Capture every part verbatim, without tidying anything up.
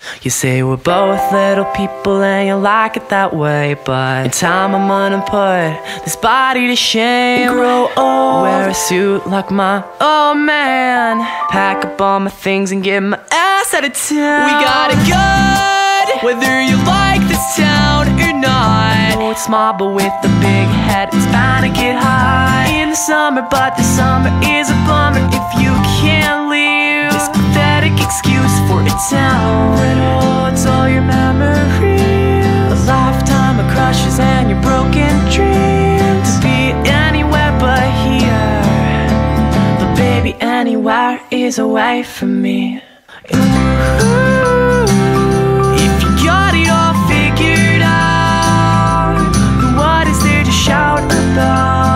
You say we're both little people and you like it that way, but in time I'm gonna put this body to shame and grow old, wear a suit like my old man, pack up all my things and get my ass out of town. We got it good, whether you like this town or not. Oh, it's small but with a big head, it's bound to get high in the summer, but the summer is a bummer if you can't leave this pathetic excuse for a town that holds all your memories, a lifetime of crushes and your broken dreams. To be anywhere but here, but baby anywhere is away from me. Ooh, if you got it all figured out, then what is there to shout about?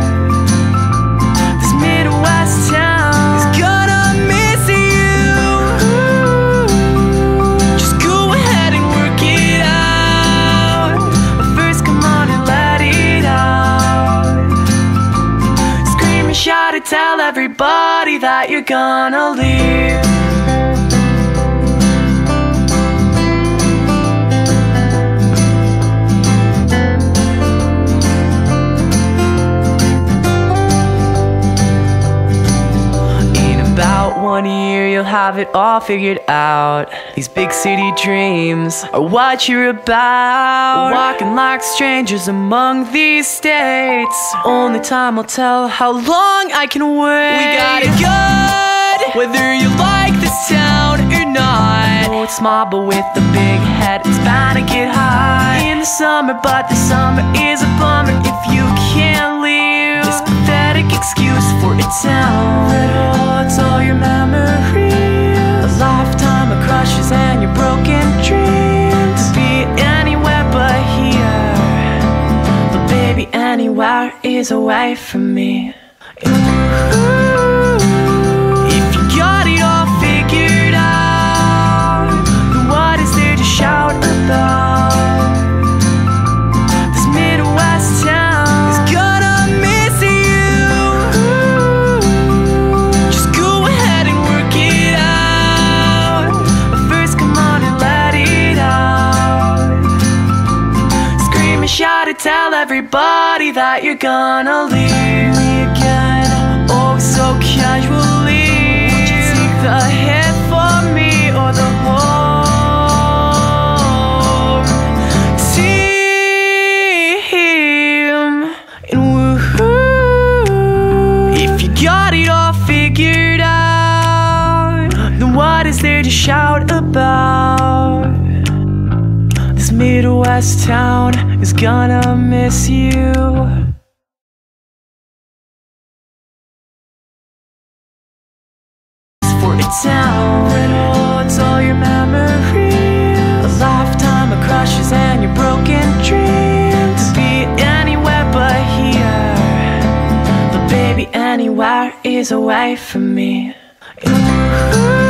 This Midwest town is gonna miss you. Just go ahead and work it out, but first come on and let it out. Scream and shout and tell everybody that you're gonna leave. About one year you'll have it all figured out. These big city dreams are what you're about. We're walking like strangers among these states. Only time will tell how long I can wait. We got it good, whether you like this town or not. Oh, it's small but with a big head, it's bound to get high in the summer, but the summer is a bummer if you can't leave this pathetic excuse for a town that holds all your memories, a lifetime of crushes and your broken dreams. To be anywhere but here, but baby anywhere is away from me. Ooh, if you got it all figured out, then what is there to shout about? This Midwest town is gonna miss you. Just go ahead and work it out, but first come on and let it out. Scream and shout and tell everybody that you're gonna leave me again, oh so casually. Would you take the hit for me or the whole team? And woohoo, if you got it all figured out, then what is there to shout about? This Midwest town is gonna miss you. For a town that holds all your memories, a lifetime of crushes and your broken dreams. To be anywhere but here, but baby anywhere is away from me. Ooh.